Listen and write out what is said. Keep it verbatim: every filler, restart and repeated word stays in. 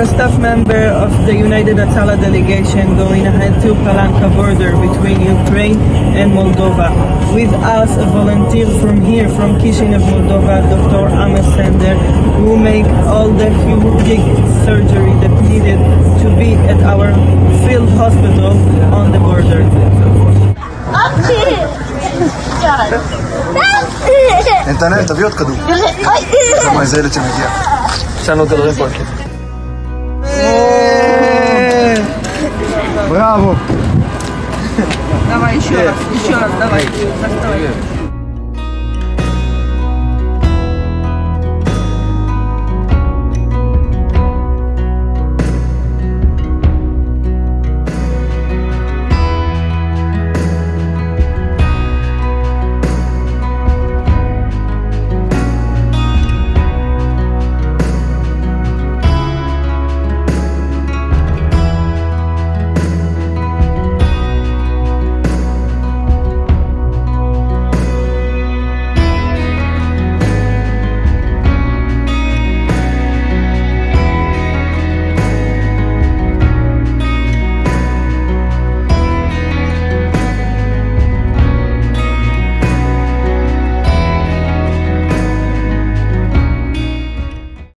a staff member of the United Atala delegation going ahead to Palanca border between Ukraine and Moldova. With us, a volunteer from here, from Kishiniv, Moldova, Doctor Sender, who make all the chirurgic surgery that needed to be at our field hospital on the border. انت تبي كدو ما زالت مجيء عشان تضرب باركت Браво! Давай еще раз, еще раз, давай, доставай.